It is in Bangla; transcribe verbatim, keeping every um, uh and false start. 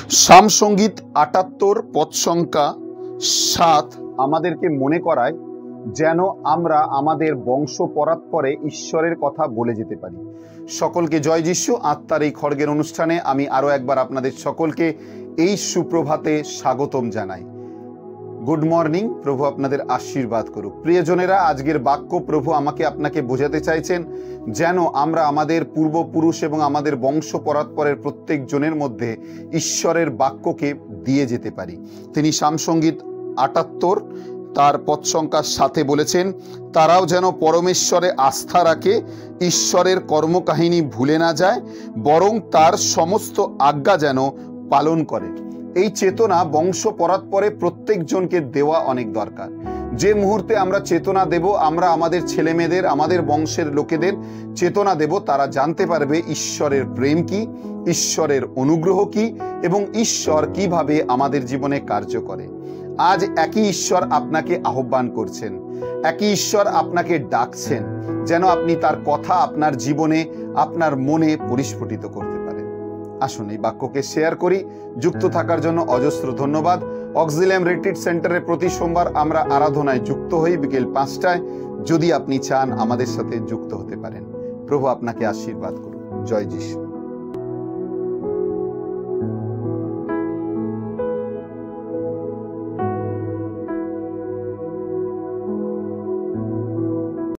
সাম সঙ্গীত আটাত্তর পদ সংখ্যা সাত আমাদেরকে মনে করায় যেন আমরা আমাদের বংশ পরাৎপরে ঈশ্বরের কথা বলে যেতে পারি। সকলকে জয় যিশু। আত্মার এই খড়গের অনুষ্ঠানে আমি আরো একবার আপনাদের সকলকে এই সুপ্রভাতে স্বাগতম জানাই। Good morning. প্রভু আপনাদের আশীর্বাদ করুক। প্রিয়জনেরা, আজকের বাক্য প্রভু আমাকে আপনাকে বোঝাতে চাইছেন যেন আমরা আমাদের পূর্বপুরুষ এবং আমাদের বংশ পরাৎপরের প্রত্যেক জনের মধ্যে ঈশ্বরের বাক্যকে দিয়ে যেতে পারি। তিনি সাম সঙ্গীত আটাত্তর তার পদ সংখ্যার সাথে বলেছেন, তারাও যেন পরমেশ্বরে আস্থা রাখে, ঈশ্বরের কর্মকাহিনী ভুলে না যায়, বরং তার সমস্ত আজ্ঞা যেন পালন করে। এই চেতনা বংশ পরাৎপরে প্রত্যেকজনকে দেওয়া অনেক দরকার। যে মুহূর্তে আমরা চেতনা দেব, আমরা আমাদের ছেলে মেয়েদের, আমাদের বংশের লোকেদের চেতনা দেব, তারা জানতে পারবে ঈশ্বরের প্রেম কি, ঈশ্বরের অনুগ্রহ কি এবং ঈশ্বর কিভাবে আমাদের জীবনে কার্য করে। আজ একই ঈশ্বর আপনাকে আহ্বান করছেন, একই ঈশ্বর আপনাকে ডাকছেন যেন আপনি তার কথা আপনার জীবনে, আপনার মনে পরিস্ফুটিত করতে পারেন। আসুন এই বাক্যকে শেয়ার করি। যুক্ত থাকার জন্য অজস্র ধন্যবাদ। অক্সিলিয়াম রিট্রিট সেন্টারে প্রতি সোমবার আমরা আরাধনায় যুক্ত হই বিকেল পাঁচটায়। যদি আপনি চান আমাদের সাথে যুক্ত হতে পারেন। প্রভু আপনাকে আশীর্বাদ করুন। জয় যিশু।